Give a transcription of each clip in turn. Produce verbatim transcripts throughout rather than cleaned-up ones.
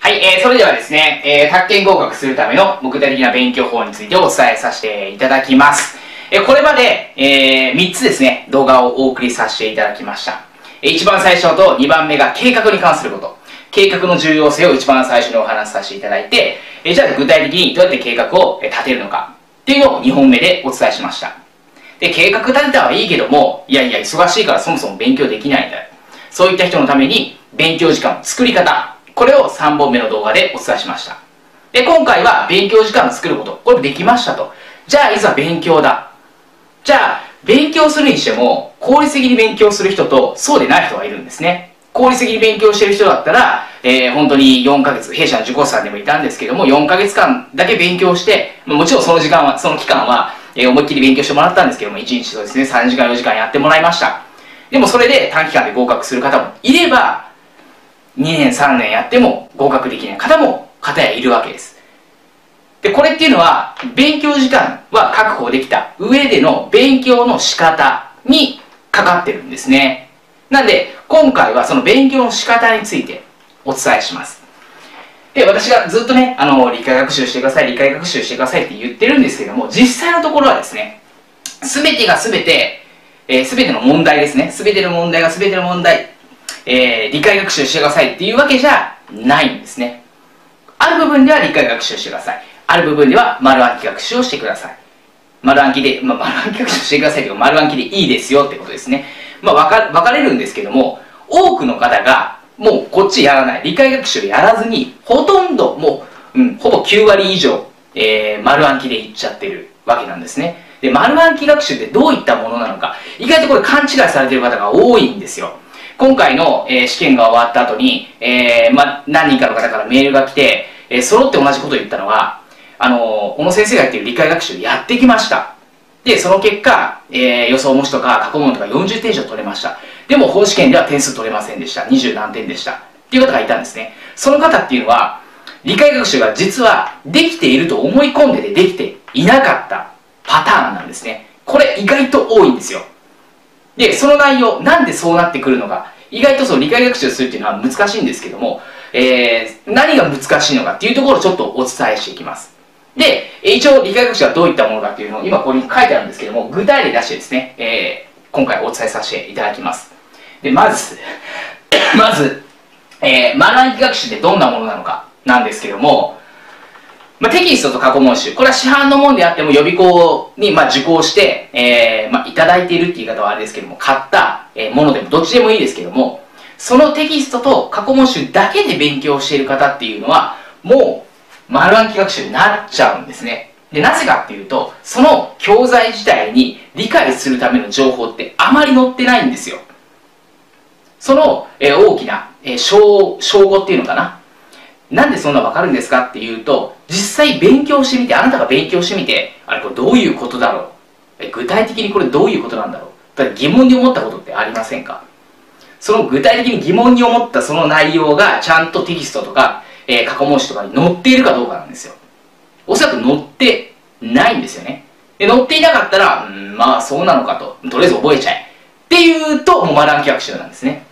はい、えー、それではですね、えー、宅建合格するための具体的な勉強法についてお伝えさせていただきます。えー、これまで、えー、みっつですね、動画をお送りさせていただきました。えー、一番最初とにばんめが計画に関すること。計画の重要性を一番最初にお話しさせていただいて、えー、じゃあ具体的にどうやって計画を立てるのかっていうのをにほんめでお伝えしました。で、計画立てたはいいけども、いやいや忙しいからそもそも勉強できないんだよ。そういった人のために勉強時間の作り方、これをさんぼんめの動画でお伝えしました。で、今回は勉強時間を作ること、これできましたと。じゃあいざ勉強だ。じゃあ勉強するにしても効率的に勉強する人とそうでない人がいるんですね。効率的に勉強してる人だったら、えー、本当によんかげつ、弊社の受講者さんでもいたんですけども、よんかげつかんだけ勉強して、もちろんその時間は、その期間は、えー、思いっきり勉強してもらったんですけども、いちにちそうですね、さんじかんよじかんやってもらいました。でもそれで短期間で合格する方もいれば、にねんさんねんやっても合格できない方も方やいるわけです。で、これっていうのは勉強時間は確保できた上での勉強の仕方にかかってるんですね。なんで今回はその勉強の仕方についてお伝えします。で、私がずっとね、あの理解学習してください理解学習してくださいって言ってるんですけども、実際のところはですね、全てが全て、えー、全ての問題ですね、全ての問題が全ての問題えー、理解学習してくださいっていうわけじゃないんですね。ある部分では理解学習してください。ある部分では丸暗記学習をしてください。丸暗記で、まあ、丸暗記学習してくださいけど、丸暗記でいいですよってことですね。まあ、分か、分かれるんですけども、多くの方がもうこっちやらない、理解学習やらずに、ほとんどもう、うん、ほぼきゅうわり以上、えー、丸暗記でいっちゃってるわけなんですね。で、丸暗記学習ってどういったものなのか、意外とこれ勘違いされてる方が多いんですよ。今回の、えー、試験が終わった後に、えーまあ、何人かの方からメールが来て、えー、揃って同じことを言ったのは、あのー、小野先生が言っている理解学習やってきました。で、その結果、えー、予想模試とか過去問とかよんじゅってん以上取れました。でも本試験では点数取れませんでした。にじゅうなんてんでした。っていう方がいたんですね。その方っていうのは、理解学習が実はできていると思い込んでてできていなかったパターンなんですね。これ意外と多いんですよ。で、その内容、なんでそうなってくるのか、意外とその理解学習するっていうのは難しいんですけども、えー、何が難しいのかっていうところをちょっとお伝えしていきます。で、一応理解学習はどういったものかっていうのを今ここに書いてあるんですけども、具体例出してですね、えー、今回お伝えさせていただきます。で、まず、まず、えー、丸暗記学習ってどんなものなのかなんですけども、まあ、テキストと過去問集、これは市販のもんであっても予備校にまあ受講して、えーまあ、いただいているっていう言い方はあれですけども、買ったものでもどっちでもいいですけども、そのテキストと過去問集だけで勉強している方っていうのは、もう丸暗記学習になっちゃうんですね。で、なぜかっていうと、その教材自体に理解するための情報ってあまり載ってないんですよ。その、えー、大きな、えー、称号っていうのかな。なんでそんなわかるんですかっていうと、実際勉強してみて、あなたが勉強してみて、あれこれどういうことだろう、具体的にこれどういうことなんだろう、だから疑問に思ったことってありませんか？その具体的に疑問に思ったその内容がちゃんとテキストとか、えー、過去問誌とかに載っているかどうかなんですよ。おそらく載ってないんですよね。で、載っていなかったら、うん、まあそうなのかと、とりあえず覚えちゃえっていうと、もう丸暗記学習なんですね。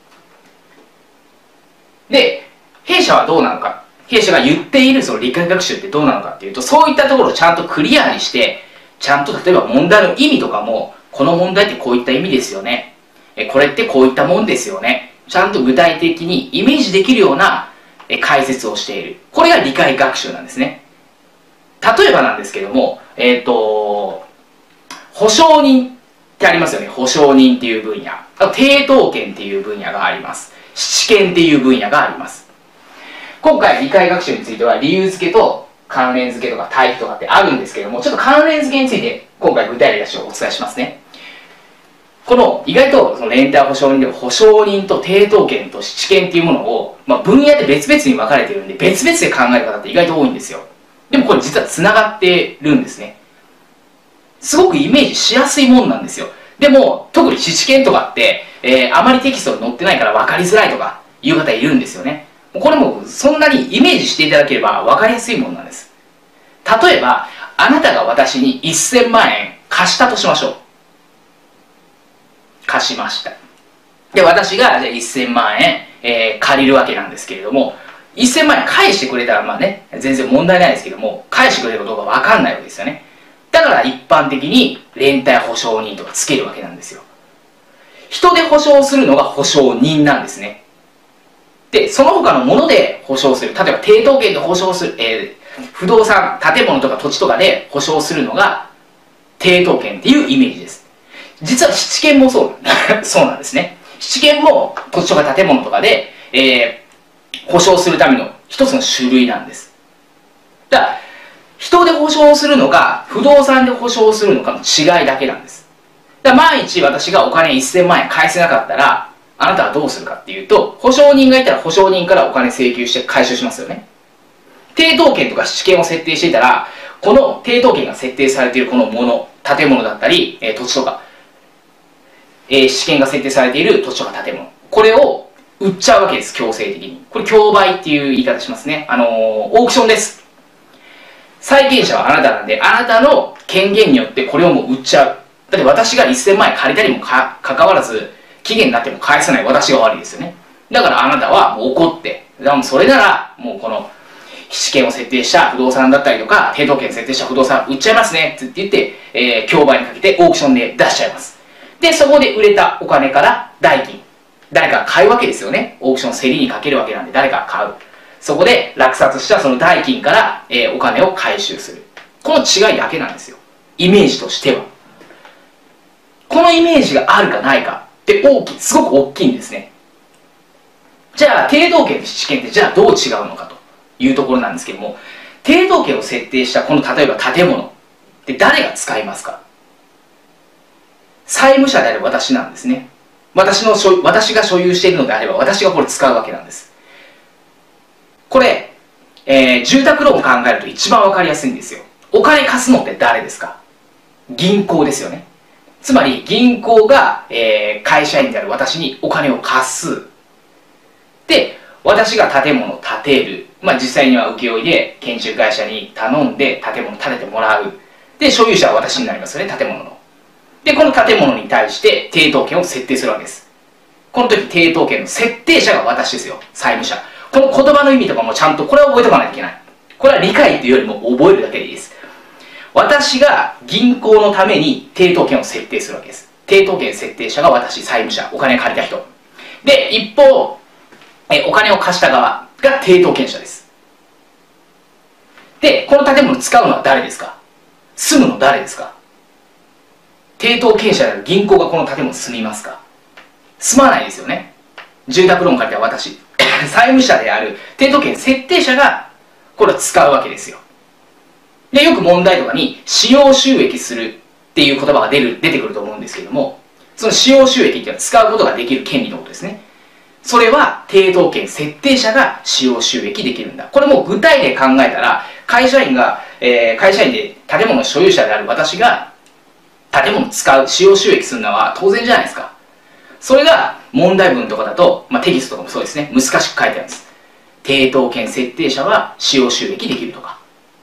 で、弊社はどうなのか、弊社が言っているその理解学習ってどうなのかっていうと、そういったところをちゃんとクリアにして、ちゃんと例えば問題の意味とかも、この問題ってこういった意味ですよね、えこれってこういったもんですよね、ちゃんと具体的にイメージできるようなえ解説をしている。これが理解学習なんですね。例えばなんですけども、えっと保証人ってありますよね。保証人っていう分野、あと抵当権っていう分野があります。試験っていう分野があります。今回理解学習については理由付けと関連付けとか対比とかってあるんですけども、ちょっと関連付けについて今回具体例出しをお伝えしますね。この意外とそのレンター保証人では保証人と抵当権と試験っていうものを、まあ、分野で別々に分かれているんで別々で考える方って意外と多いんですよ。でもこれ実はつながってるんですね。すごくイメージしやすいもんなんですよ。でも特に試験とかって、えー、あまりテキストに載ってないから分かりづらいとかいう方いるんですよね。これもそんなにイメージしていただければ分かりやすいものなんです。例えばあなたが私にせんまんえん貸したとしましょう。貸しました。で、私がじゃあせんまんえん、えー、借りるわけなんですけれども、 せんまん円返してくれたらまあね、全然問題ないですけども、返してくれるかどうかわかんないわけですよね。だから一般的に連帯保証人とかつけるわけなんですよ。人で保証するのが保証人なんですね。で、その他のもので保証する。例えば抵当権で保証する、えー、不動産、建物とか土地とかで保証するのが抵当権っていうイメージです。実は七権もそうそうなんですね。七権も土地とか建物とかで、えー、保証するための一つの種類なんです。だから人で保証するのか不動産で保証するのかの違いだけなんです。だから万一私がお金せんまん円返せなかったらあなたはどうするかっていうと、保証人がいたら保証人からお金請求して回収しますよね。抵当権とか七権を設定していたら、この抵当権が設定されているこのもの、建物だったり、えー、土地とか、えー、七権が設定されている土地とか建物、これを売っちゃうわけです、強制的に。これ競売っていう言い方しますね。あのー、オークションです。債権者はあなたなんで、あなたの権限によってこれをもう売っちゃう。だって私がせんまん円借りたりもかかわらず、期限になっても返さない私が悪いですよね。だからあなたはもう怒って、でもそれならもうこの七権を設定した不動産だったりとか、抵当権設定した不動産売っちゃいますねって言って、えー、競売にかけてオークションで出しちゃいます。で、そこで売れたお金から代金、誰かが買うわけですよね。オークション競りにかけるわけなんで誰かが買う。そこで落札したその代金から、えー、お金を回収する。この違いだけなんですよ。イメージとしては。このイメージがあるかないかって大きい、すごく大きいんですね。じゃあ、抵当権と七権ってじゃあどう違うのかというところなんですけども、抵当権を設定したこの例えば建物って誰が使いますか？債務者である私なんですね。私の所私が所有しているのであれば私がこれ使うわけなんです。これ、えー、住宅ローンを考えると一番わかりやすいんですよ。お金貸すのって誰ですか？銀行ですよね。つまり銀行が、えー、会社員である私にお金を貸す。で、私が建物を建てる。まあ実際には請負で建築会社に頼んで建物を建ててもらう。で、所有者は私になりますよね、建物の。で、この建物に対して抵当権を設定するわけです。この時抵当権の設定者が私ですよ、債務者。この言葉の意味とかもちゃんとこれは覚えておかないといけない。これは理解というよりも覚えるだけでいいです。私が銀行のために抵当権を設定するわけです。抵当権設定者が私、債務者、お金借りた人。で、一方、えお金を貸した側が抵当権者です。で、この建物を使うのは誰ですか？住むの誰ですか？抵当権者である銀行がこの建物に住みますか？住まないですよね。住宅ローン借りた私、債務者である抵当権設定者がこれを使うわけですよ。で、よく問題とかに使用収益するっていう言葉が出る出てくると思うんですけども、その使用収益っていうのは使うことができる権利のことですね。それは抵当権設定者が使用収益できるんだ。これも具体で考えたら、会社員が、えー、会社員で建物の所有者である私が建物を使う、使用収益するのは当然じゃないですか。それが問題文とかだと、まあ、テキストとかもそうですね、難しく書いてあるんです。抵当権設定者は使用収益できるとか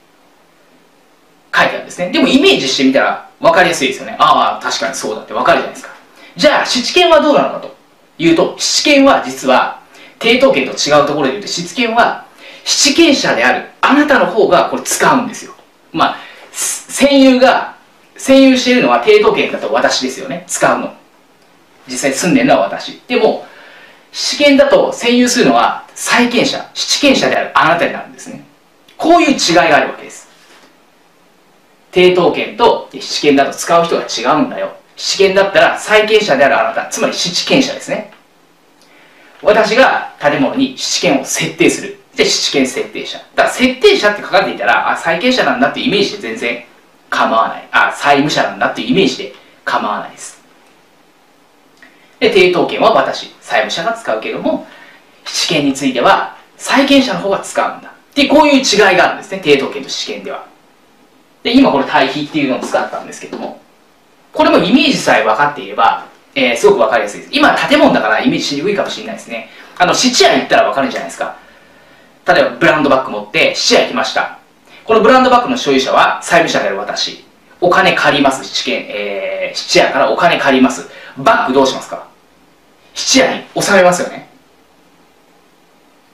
書いてあるんですね。でもイメージしてみたら分かりやすいですよね。ああ、確かにそうだって分かるじゃないですか。じゃあ七権はどうなのかというと、七権は実は抵当権と違うところで言うと、七権は七権者であるあなたの方がこれ使うんですよ。まあ占有が占有しているのは抵当権だと私ですよね、使うの。実際住んでるのは私。でも七権だと占有するのは債権者、七権者であるあなたになるんですね。こういう違いがあるわけです。抵当権と七権だと使う人が違うんだよ。七権だったら債権者であるあなた、つまり七権者ですね。私が建物に七権を設定する。で、七権設定者。だから設定者って書かれていたら、あ、債権者なんだっていうイメージで全然構わない。あ、債務者なんだっていうイメージで構わないです。で、抵当権は私、債務者が使うけども、七権については債権者の方が使うんだ。で、こういう違いがあるんですね、抵当権と七権では。で、今これ対比っていうのを使ったんですけども、これもイメージさえ分かっていれば、えー、すごく分かりやすいです。今建物だからイメージしにくいかもしれないですね。あの質屋に行ったら分かるんじゃないですか。例えばブランドバッグ持って質屋行きました。このブランドバッグの所有者は債務者である私。お金借ります。質権、えー、質屋からお金借ります。バッグどうしますか？質屋に納めますよね。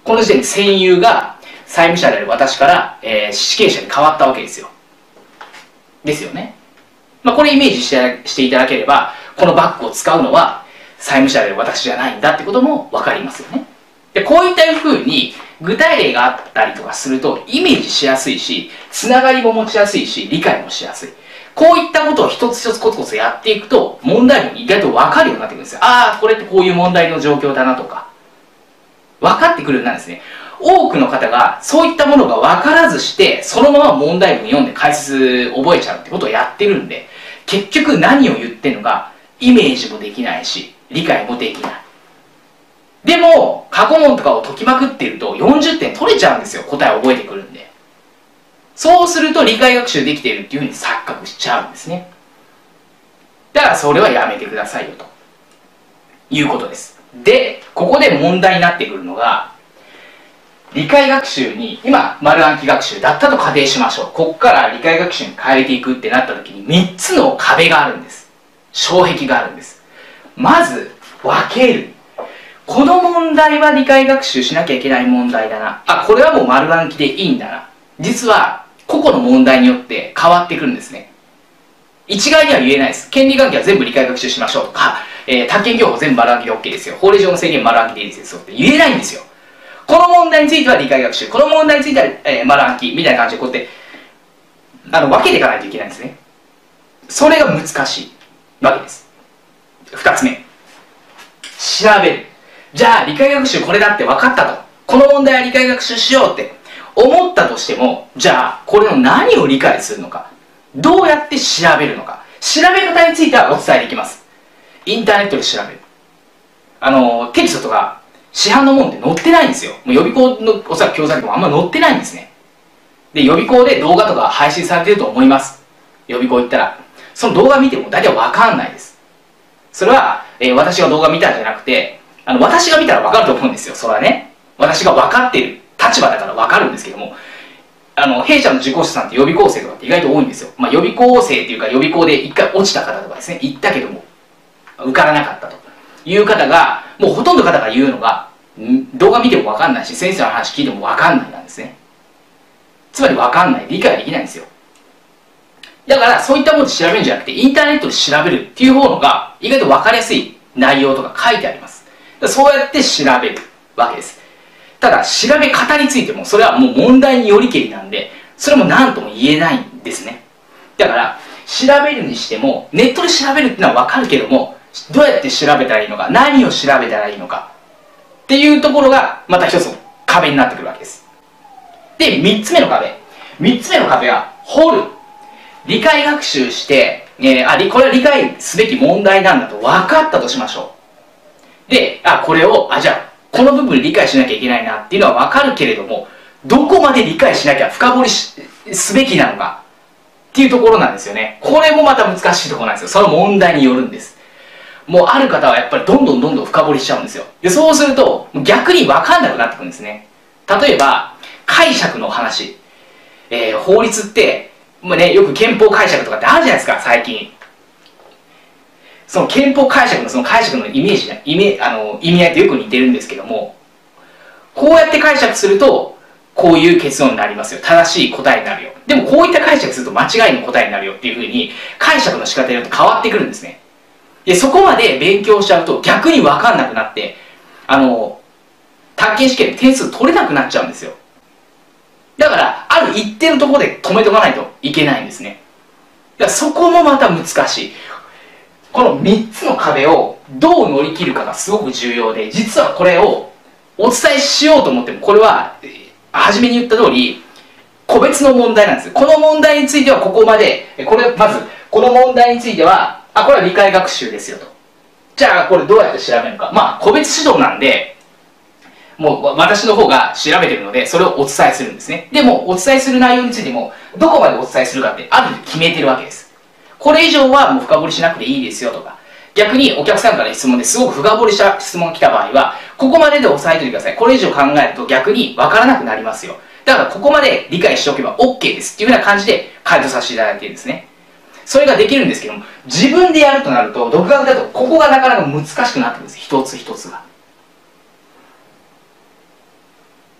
この時点で占有が債務者である私から、えー、死刑者に変わったわけですよ。ですよね。まあ、これイメージしてしていただければ、このバッグを使うのは債務者である私じゃないんだってことも分かりますよね。で、こういったふうに具体例があったりとかするとイメージしやすいし、つながりも持ちやすいし、理解もしやすい。こういったことを一つ一つコツコツやっていくと、問題文意外と分かるようになってくるんですよ。ああ、これってこういう問題の状況だなとか、分かってくるようになるんですね。多くの方がそういったものが分からずして、そのまま問題文読んで解説覚えちゃうってことをやってるんで、結局何を言ってるのか、イメージもできないし、理解もできない。でも、過去問とかを解きまくっているとよんじゅってん取れちゃうんですよ。答えを覚えてくるんで。そうすると理解学習できているっていうふうに錯覚しちゃうんですね。だからそれはやめてくださいよということです。で、ここで問題になってくるのが、理解学習に、今、丸暗記学習だったと仮定しましょう。ここから理解学習に変えていくってなった時にみっつの壁があるんです。障壁があるんです。まず、分ける。この問題は理解学習しなきゃいけない問題だな。あ、これはもう丸暗記でいいんだな。実は、個々の問題によって変わってくるんですね。一概には言えないです。権利関係は全部理解学習しましょうとか、えー、宅建業法全部丸暗記で OK ですよ。法令上の制限丸暗記でいいですよって言えないんですよ。この問題については理解学習、この問題については、えー、丸暗記みたいな感じでこうやってあの分けていかないといけないんですね。それが難しいわけです。二つ目、調べる。じゃあ理解学習これだって分かったと、この問題は理解学習しようって思ったとしても、じゃあこれの何を理解するのか、どうやって調べるのか、調べ方についてはお伝えできます。インターネットで調べる。あのテキストとか市販のもんって載ってないんですよ。もう予備校のおそらく教材でもあんま載ってないんですね。で、予備校で動画とか配信されてると思います。予備校行ったら。その動画見ても大体わかんないです。それは、えー、私が動画見たんじゃなくて、あの、私が見たらわかると思うんですよ。それはね。私が分かっている立場だからわかるんですけども、あの、弊社の受講者さんって予備校生とかって意外と多いんですよ。まあ、予備校生っていうか予備校で一回落ちた方とかですね、行ったけども、受からなかったという方が、もうほとんどの方が言うのが、動画見ても分かんないし、先生の話聞いても分かんないなんですね。つまり分かんない、理解できないんですよ。だからそういったもので調べるんじゃなくて、インターネットで調べるっていう方のが意外と分かりやすい内容とか書いてあります。そうやって調べるわけです。ただ調べ方についてもそれはもう問題によりけりなんで、それも何とも言えないんですね。だから調べるにしても、ネットで調べるっていうのは分かるけども、どうやって調べたらいいのか、何を調べたらいいのかっていうところがまた一つの壁になってくるわけです。で、三つ目の壁。三つ目の壁は掘る。理解学習して、えー、あ、これは理解すべき問題なんだと分かったとしましょう。で、あ、これを、あ、じゃあ、この部分理解しなきゃいけないなっていうのは分かるけれども、どこまで理解しなきゃ深掘り し, すべきなのかっていうところなんですよね。これもまた難しいところなんですよ。その問題によるんです。もうある方はやっぱりどんどんどんどん深掘りしちゃうんですよ。で、そうすると逆に分かんなくなってくるんですね。例えば解釈の話、えー、法律って、まあね、よく憲法解釈とかってあるじゃないですか、最近。その憲法解釈のその解釈のイメージイメあの意味合いとよく似てるんですけども、こうやって解釈するとこういう結論になりますよ、正しい答えになるよ。でもこういった解釈すると間違いの答えになるよっていうふうに解釈の仕方によって変わってくるんですね。で、そこまで勉強しちゃうと逆に分かんなくなって、あの宅建試験で点数取れなくなっちゃうんですよ。だからある一定のところで止めとかないといけないんですね。だからそこもまた難しい。このみっつの壁をどう乗り切るかがすごく重要で、実はこれをお伝えしようと思っても、これは初めに言った通り個別の問題なんです。この問題についてはここまで、これまずこの問題については、あ、これは理解学習ですよと。じゃあこれどうやって調べるのか。まあ個別指導なんで、もう私の方が調べてるのでそれをお伝えするんですね。でもお伝えする内容についてもどこまでお伝えするかってある程度決めてるわけです。これ以上はもう深掘りしなくていいですよとか、逆にお客さんから質問ですごく深掘りした質問が来た場合は、ここまでで押さえておいてください。これ以上考えると逆に分からなくなりますよ。だからここまで理解しておけば OK ですっていうふうな感じで回答させていただいているんですね。それができるんですけども、自分でやるとなると、独学だとここがなかなか難しくなってくるんです。一つ一つが。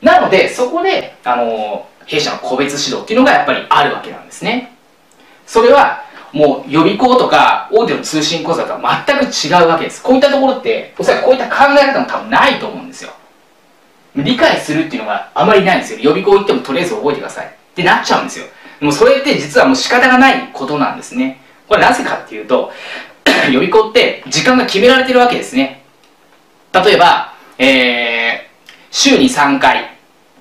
なので、そこで、あの、弊社の個別指導っていうのがやっぱりあるわけなんですね。それは、もう予備校とか大手の通信講座とは全く違うわけです。こういったところって、おそらくこういった考え方も多分ないと思うんですよ。理解するっていうのがあまりないんですよ。予備校行ってもとりあえず覚えてくださいってなっちゃうんですよ。もうそれって実はもう仕方がないことなんですね。これなぜかっていうと、予備校って時間が決められてるわけですね。例えば、えー、週にさんかい、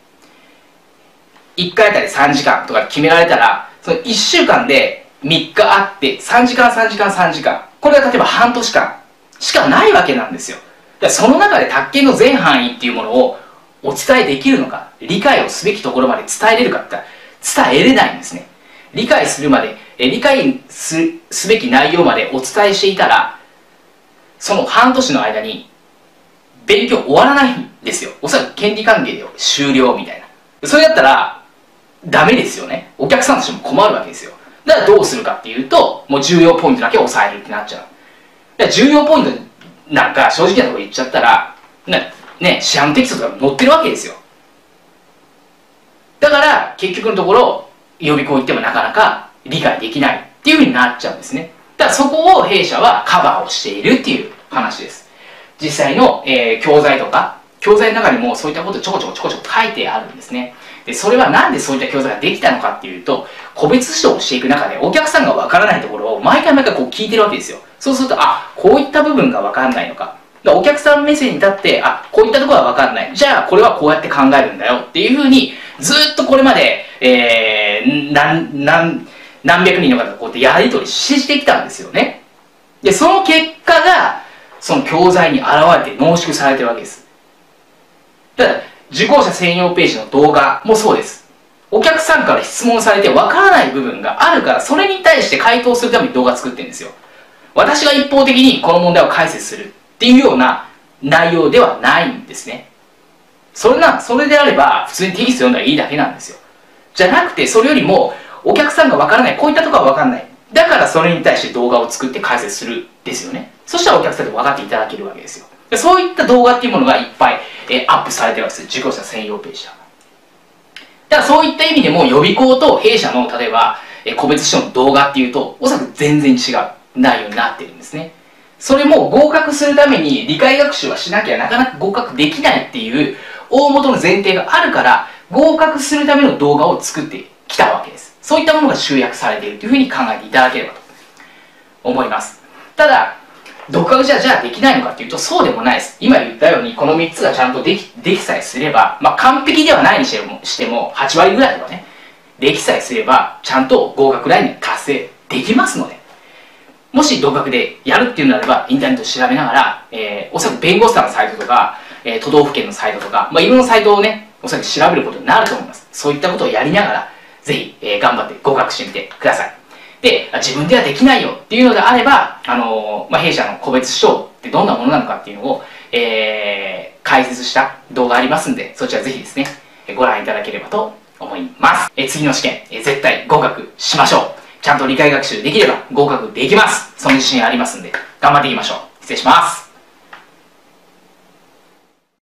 いっかいあたりさんじかんとか決められたら、そのいっしゅうかんでみっかあって、さんじかんさんじかんさんじかん。これが例えば半年間しかないわけなんですよ。だからその中で宅建の全範囲っていうものをお伝えできるのか、理解をすべきところまで伝えれるかって言ったら伝えれないんですね。理解するまで、え理解すすべき内容までお伝えしていたら、その半年の間に勉強終わらないんですよ。おそらく権利関係で終了みたいな。それだったらダメですよね。お客さんとしても困るわけですよ。だからどうするかっていうと、もう重要ポイントだけ押さえるってなっちゃう。だから重要ポイントなんか正直なところ言っちゃったら、ね、ね、市販テキストとか載ってるわけですよ。だから結局のところ予備校行ってもなかなか理解できないっていうふうになっちゃうんですね。だからそこを弊社はカバーをしているっていう話です。実際の、えー、教材とか教材の中にもそういったことちょこちょこちょこちょこ書いてあるんですね。でそれはなんでそういった教材ができたのかっていうと、個別指導をしていく中でお客さんがわからないところを毎回毎回こう聞いてるわけですよ。そうすると、あ、こういった部分がわからないのか、お客さん目線に立って、あ、こういったところはわかんない、じゃあこれはこうやって考えるんだよっていうふうにずっとこれまで、えー、何何何百人の方がこうやってやり取りしてきたんですよね。でその結果がその教材に現れて濃縮されてるわけです。ただ受講者専用ページの動画もそうです。お客さんから質問されてわからない部分があるから、それに対して回答するために動画作ってるんですよ。私が一方的にこの問題を解説するっていうような内容ではないんですね。それな、それであれば普通にテキスト読んだらいいだけなんですよ。じゃなくて、それよりもお客さんがわからない、こういったところはわからない、だからそれに対して動画を作って解説するですよね。そしたらお客さんで分かっていただけるわけですよ。でそういった動画っていうものがいっぱい、えー、アップされてるわけです。受講者専用ページだ。だからそういった意味でも予備校と弊社の例えば、えー、個別指導の動画っていうとおそらく全然違う内容になってるんですね。それも合格するために理解学習はしなきゃなかなか合格できないっていう大元の前提があるから、合格するための動画を作ってきたわけです。そういったものが集約されているというふうに考えていただければと思います。ただ独学じゃじゃあできないのかっていうと、そうでもないです。今言ったようにこのみっつがちゃんとできできさえすれば、まあ、完璧ではないにしてもしてもはちわりぐらいはねできさえすればちゃんと合格ラインに達成できますので、もし独学でやるっていうのであればインターネットを調べながら、えー、おそらく弁護士さんのサイトとか、えー、都道府県のサイトとか、まあ、いろんなサイトをねおそらく調べることになると思います。そういったことをやりながらぜひ、えー、頑張って合格してみてください。で、自分ではできないよっていうのであれば、あのーまあ、弊社の個別指導ってどんなものなのかっていうのを、えー、解説した動画ありますんで、そちらぜひですねご覧いただければと思います。えー、次の試験、えー、絶対合格しましょう。ちゃんと理解学習できれば合格できます。その自信ありますんで頑張っていきましょう。失礼します。